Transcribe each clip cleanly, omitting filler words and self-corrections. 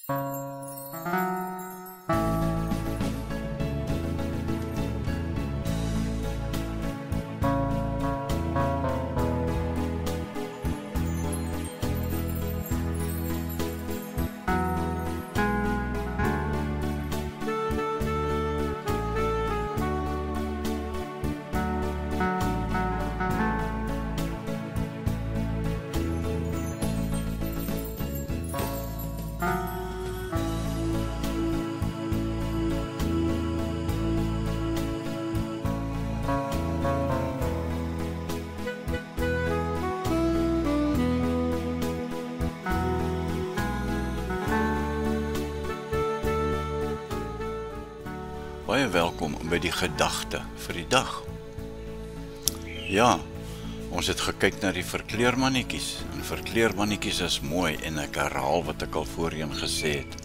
Baie welkom by die gedagte vir die dag. Ja, ons het gekyk na die verkleermannetjies, en verkleermannetjies is mooi, en ek herhaal wat ek al voorheen gesê het.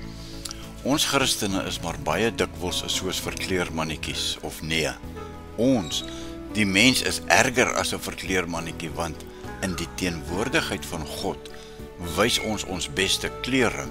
Ons Christene is maar baie dikwels soos verkleermannetjies, of nee, ons, die mens is erger as 'n verkleermannetjie, want in die teenwoordigheid van God, wys ons beste klere,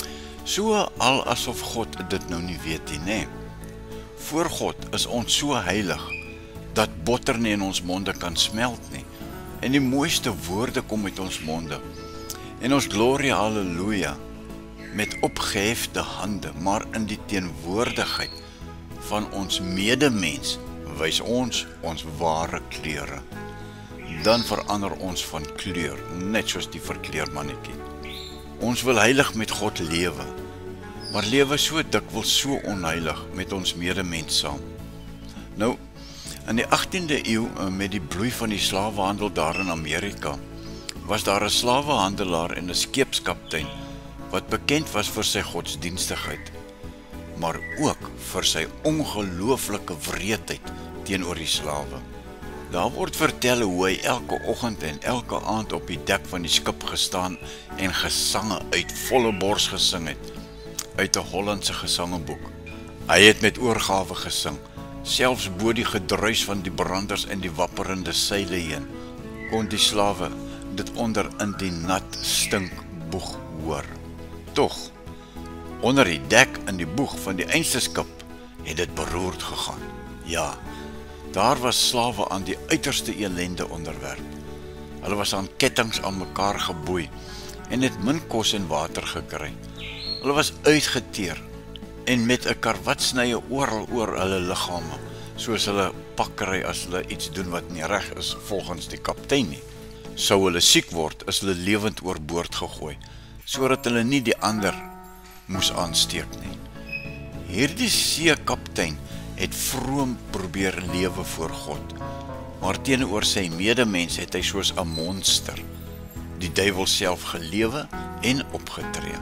so al asof God dit nou nie weet nie, nee. Voor God is ons so heilig, dat botter nie in ons monde kan smelt nie, en die mooiste woorde kom uit ons monde, en ons glorie halleluja, met opgehefte hande, maar in die teenwoordigheid van ons medemens, wys ons ware klere. Dan verander ons van kleur, net soos die verkleermannetjie. Ons wil heilig met God lewe, maar lewe so dikwels so onheilig met ons medemens saam. Nou, in die 18de eeu, met die bloei van die slawehandel daar in Amerika, was daar 'n slawehandelaar en 'n skeepskaptein, wat bekend was vir sy godsdienstigheid, maar ook vir sy ongelooflike wreedheid teenoor die slawe. Daar word vertel hoe hy elke oggend en elke aand op die dek van die skip gestaan en gesange uit volle bors gesing het, uit 'n Hollandse gesangeboek. Hy het met oorgawe gesing, selfs bo die gedruis van die branders en die wapperende seile heen, kon die slawe dit onder in die nat stinkboeg hoor. Tog, onder die dek in die boeg van die einste skip, het dit beroerd gegaan. Ja, daar was slawe aan die uiterste elende onderwerp. Hulle was aan kettinge aan mekaar geboei, en het min kos en water gekry. Hulle was uitgeteer, en met 'n karwatsnye oral oor hulle liggame, soos hulle pakkery as hulle iets doen wat nie reg is, volgens die kaptein nie. Sou hulle siek word, is hulle lewend oorboord gegooi, sodat hulle nie die ander moes aansteek nie. Hierdie seekaptein het vroom probeer lewe voor God, maar teenoor sy medemens het hy soos 'n monster, die duiwel self gelewe en opgetree.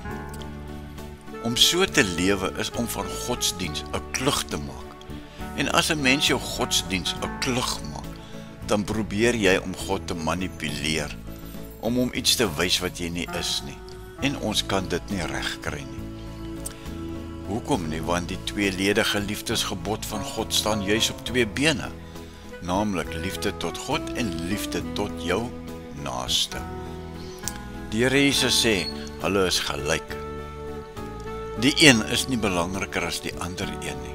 Om so te lewe is om van godsdiens 'n klug te maak. En as 'n mens jou godsdiens 'n klug maak, dan probeer jy om God te manipuleer, om hom iets te wys wat jy nie is nie. En ons kan dit nie reg kry nie. Hoekom nie? Want die tweeledige liefdesgebod van God staan juis op twee bene, naamlik liefde tot God en liefde tot jou naaste. Die Here Jesus sê, hulle is gelyk. Die een is nie belangriker as die ander een nie.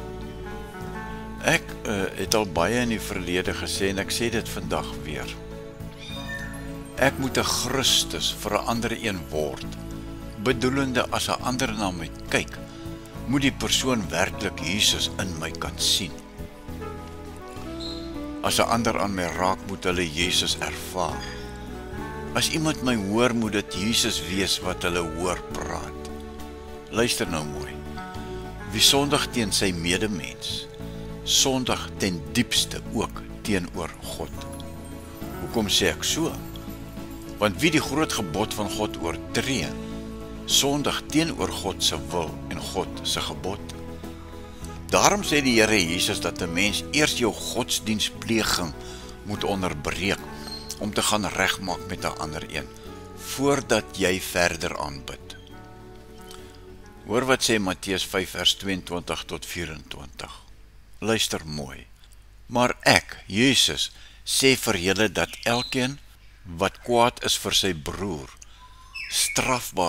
Ek het al baie in die verlede gesê, en ek sê dit vandag weer. Ek moet 'n Christus vir 'n ander een word, bedoelende as 'n ander na my kyk, moet die persoon werklik Jesus in my kan sien. As 'n ander aan my raak, moet hulle Jesus ervaar. As iemand my hoor, moet dit Jesus wees wat hulle hoor praat. Luister nou mooi. Wie sondig teen sy medemens, sondig ten diepste ook teenoor God. Hoekom sê ek so? Want wie die groot gebod van God oortree, sondig teenoor God se wil en God se gebod. Daarom sê die Here Jesus dat 'n mens eers jou godsdienstpleging moet onderbreek, om te gaan regmaak met 'n ander een, voordat jy verder aanbid. Hoor wat sê Matteus 5 vers 22 tot 24. Luister mooi. Maar ek, Jesus, sê vir julle dat elkeen wat kwaad is vir sy broer, strafbaar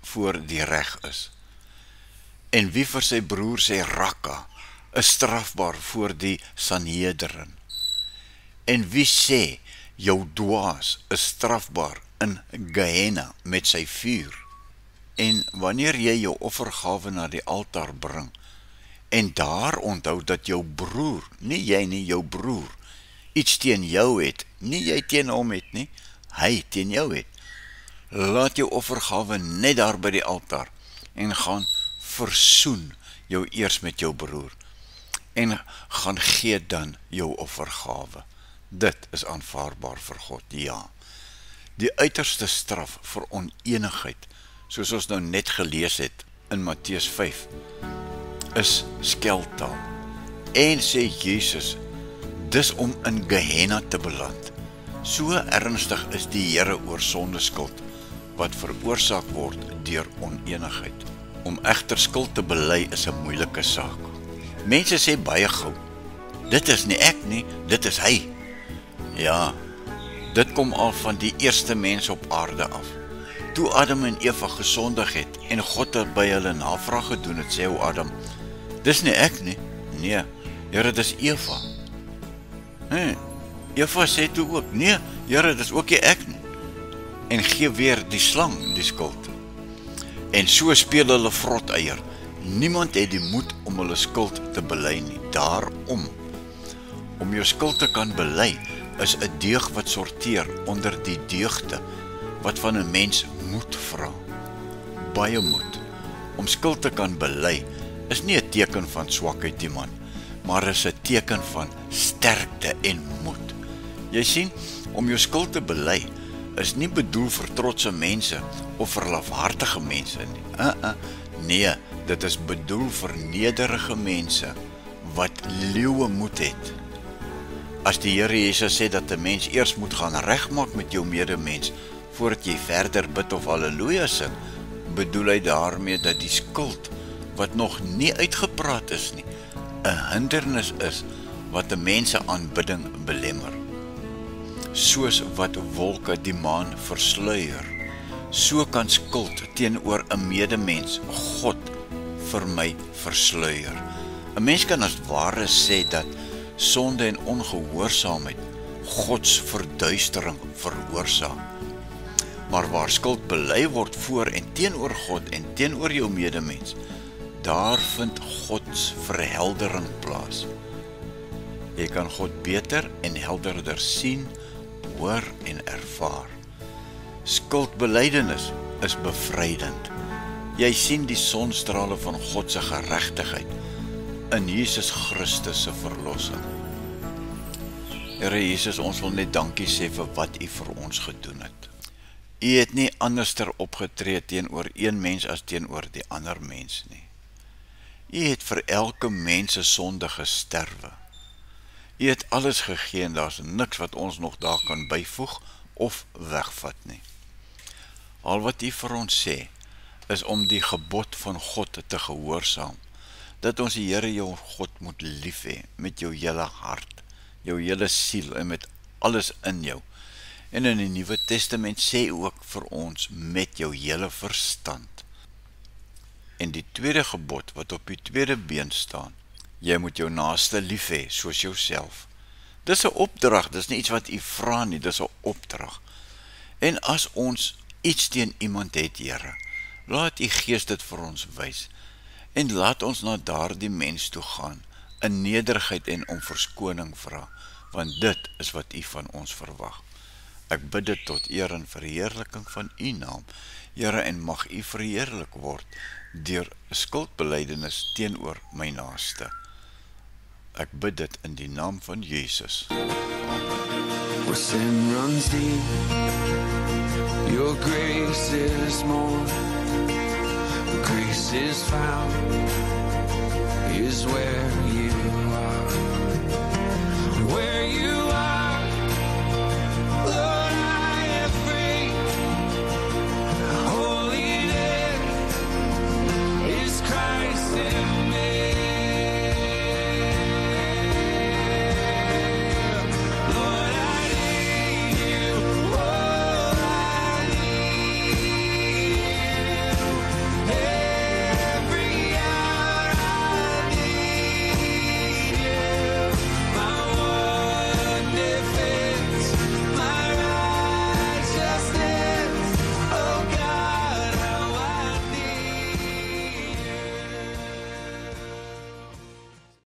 voor die reg is. En wie vir sy broer sê rakka, is strafbaar voor die Sanhedrin. En wie sê jou dwaas is strafbaar in Gehenna met sy vuur. En wanneer jy jou offergawe na die altaar bring, en daar onthou dat jou broer, nie jy nie, jou broer, iets teen jou het, nie jy teen hom het nie, hy teen jou het. Laat jou offergawe net daar by die altaar, en gaan versoen jou eers met jou broer, en gaan gee dan jou offergawe. Dit is aanvaarbaar vir God, ja. Die uiterste straf vir onenigheid, soos ons nou net gelees het in Matteus 5, is skeltaal. En sê Jesus, dis om in Gehenna te beland. So ernstig is die Here oor sondeskuld, wat veroorsaak word deur onenigheid. Om egter skuld te bely is 'n moeilike saak. Mense sê baie gou, dit is nie ek nie, dit is hy. Ja, dit kom al van die eerste mens op aarde af. Toe Adam en Eva gesondig het en God het by hulle navraag gedoen het, sê Adam, dis nie ek nie. Nee, Here, dis Eva. Eva sê toe ook, nee, Here, dis ook nie ek nie. En gee weer die slang die skuld. En so speel hulle vrot eier. Niemand het die moed om hulle skuld te bely nie. Daarom, om jou skuld te kan bely, is 'n deug wat sorteer onder die deugde wat van 'n mens moed vra. Baie moed. Om skuld te kan bely is nie 'n teken van swakheid nie, man, maar is 'n teken van sterkte en moed. Jy sien, om jou skuld te bely is nie bedoel vir trotse mense of vir lafhartige mense nie. Nee, dit is bedoel vir nederige mense wat leeuwe moed het. As die Here Jesus sê dat 'n mens eers moet gaan regmaak met jou medemens voordat jy verder bid of halleluja sing, bedoel hy daarmee dat die skuld wat nog nie uitgepraat is nie, 'n hindernis is wat 'n mens se aanbidding belemmer. Soos wat wolke die maan versluier, so kan skuld teenoor 'n medemens God vir my versluier. 'n Mens kan as ware sê dat sonde en ongehoorsaamheid Gods verduistering veroorsaak. Maar waar skuld bely word voor en teenoor God en teenoor jou medemens, daar vind Gods verheldering plaas. Jy kan God beter en helderder sien, hoor en ervaar. Skuldbelydenis is bevrydend. Jy sien die sonstrale van God se geregtigheid in Jesus Christus se verlossing. Here Jesus, ons wil net dankie sê vir wat U vir ons gedoen het. U het nie anderster opgetree teenoor een mens as teenoor die ander mens nie. U het vir elke mens se sonde gesterwe. U het alles gegee en daar's niks wat ons nog daar kan byvoeg of wegvat nie. Al wat U vir ons sê, is om die gebod van God te gehoorsaam, dat ons die Here jou God moet lief hê, met jou hele hart, jou hele siel en met alles in jou. En in die Nuwe Testament sê ook vir ons met jou hele verstand. En die tweede gebod wat op die tweede been staan, jy moet jou naaste lief hê soos jouself. Dis 'n opdrag, dis nie iets wat U vra nie, dis 'n opdrag. En as ons iets teen iemand het, Here, laat U Gees dit vir ons wys. En laat ons na daardie mens toe gaan, in nederigheid en om verskoning vra, want dit is wat U van ons verwag. Ek bid dit tot eer en verheerliking van U naam, Here, en mag U verheerlik word deur skuldbelydenis teenoor my naaste. Ek bid dit in die naam van Jesus. Where sin runs deep, your grace is more. Where grace is found is where